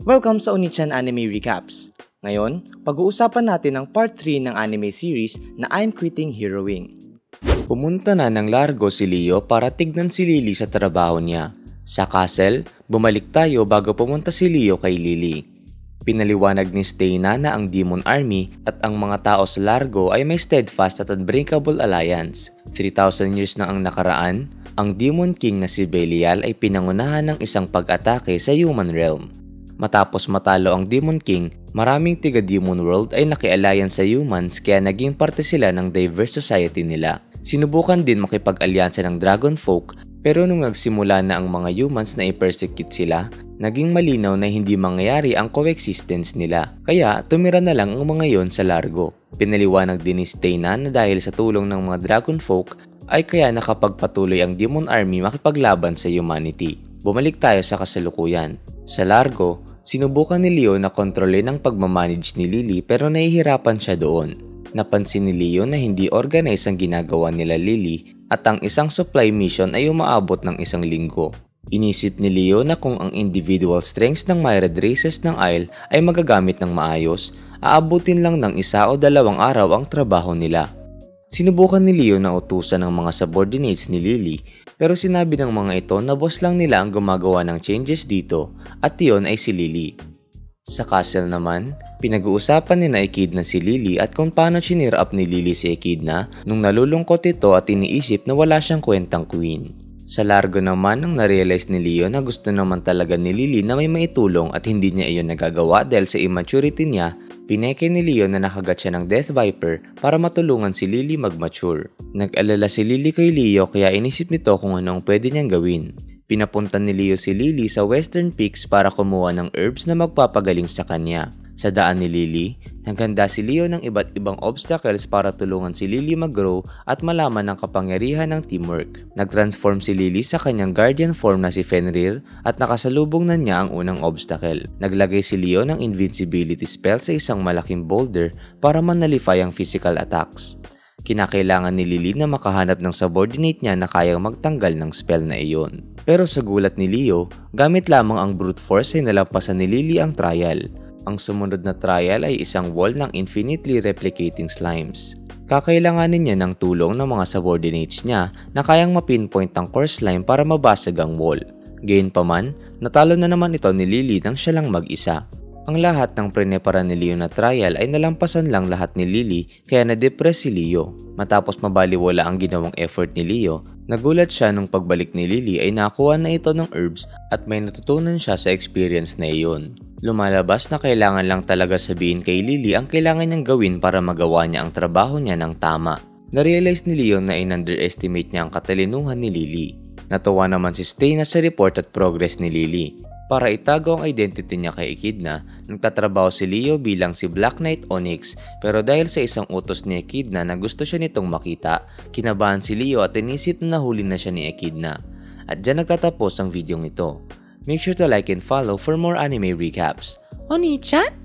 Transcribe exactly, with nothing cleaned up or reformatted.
Welcome sa Onichan Anime Recaps. Ngayon, pag-uusapan natin ang part three ng anime series na I'm Quitting Heroing. Pumunta na ng Largo si Leo para tignan si Lily sa trabaho niya. Sa castle, bumalik tayo bago pumunta si Leo kay Lily. Pinaliwanag ni Stayna na ang Demon Army at ang mga tao sa Largo ay may steadfast at unbreakable alliance. three thousand years na ang nakaraan, ang Demon King na si Belial ay pinangunahan ng isang pag-atake sa human realm. Matapos matalo ang Demon King, maraming tiga-Demon World ay naki-alliance sa humans kaya naging parte sila ng diverse society nila. Sinubukan din makipag-alyansa ng Dragon Folk pero nung nagsimula na ang mga humans na i-persecute sila, naging malinaw na hindi mangyayari ang coexistence nila. Kaya tumira na lang ang mga yon sa Largo. Pinaliwanag din ni Stayna na dahil sa tulong ng mga Dragon Folk ay kaya nakapagpatuloy ang Demon Army makipaglaban sa humanity. Bumalik tayo sa kasalukuyan. Sa Largo, sinubukan ni Leo na kontrolin ang pagmamanage ni Lily pero nahihirapan siya doon. Napansin ni Leo na hindi organize ang ginagawa nila Lily at ang isang supply mission ay umaabot ng isang linggo. Inisip ni Leo na kung ang individual strengths ng myriad races ng Isle ay magagamit ng maayos, aabutin lang ng isa o dalawang araw ang trabaho nila. Sinubukan ni Leo na utusan ng mga subordinates ni Lily pero sinabi ng mga ito na boss lang nila ang gumagawa ng changes dito at iyon ay si Lily. Sa castle naman, pinag-uusapan ni na Echidna si Lily at kung paano chinir up ni Lily si Echidna nung nalulungkot ito at iniisip na wala siyang kwentang queen. Sa Largo naman nang narealize ni Leo na gusto naman talaga ni Lily na may maitulong at hindi niya iyon nagagawa dahil sa immaturity niya, pineke ni Leo na nakagat siya ng Death Viper para matulungan si Lily mag-mature. Nag-alala si Lily kay Leo kaya inisip nito kung ano ang pwede niyang gawin. Pinapunta ni Leo si Lily sa Western Peaks para kumuha ng herbs na magpapagaling sa kanya. Sa daan ni Lily, naghanda si Leo ng iba't ibang obstacles para tulungan si Lily mag-grow at malaman ang kapangyarihan ng teamwork. Nag-transform si Lily sa kanyang guardian form na si Fenrir at nakasalubong na niya ang unang obstacle. Naglagay si Leo ng invincibility spell sa isang malaking boulder para manalify ang physical attacks. Kinakailangan ni Lily na makahanap ng subordinate niya na kayang magtanggal ng spell na iyon. Pero sa gulat ni Leo, gamit lamang ang brute force ay nalampasan ni Lily ang trial. Ang sumunod na trial ay isang wall ng infinitely replicating slimes. Kakailanganin niya ng tulong ng mga subordinates niya na kayang mapinpoint ang core slime para mabasag ang wall. Gayunpaman, natalo na naman ito ni Lily nang siya lang mag-isa. Ang lahat ng prinepara ni Leo na trial ay nalampasan lang lahat ni Lily kaya na-depress si Leo. Matapos mabaliwala ang ginawang effort ni Leo, nagulat siya nung pagbalik ni Lily ay nakuha na ito ng herbs at may natutunan siya sa experience na iyon. Lumalabas na kailangan lang talaga sabihin kay Lily ang kailangan niyang gawin para magawa niya ang trabaho niya ng tama. Narealize ni Leo na in-underestimate niya ang katalinuhan ni Lily. Natuwa naman si Stayna sa report at progress ni Lily. Para itago ang identity niya kay Echidna, nagtatrabaho si Leo bilang si Black Knight Onyx pero dahil sa isang utos ni Echidna na gusto siya nitong makita, kinabahan si Leo at inisip na nahuli na siya ni Echidna. At dyan nagtatapos ang videong ito. Make sure to like and follow for more anime recaps. Oni-chan?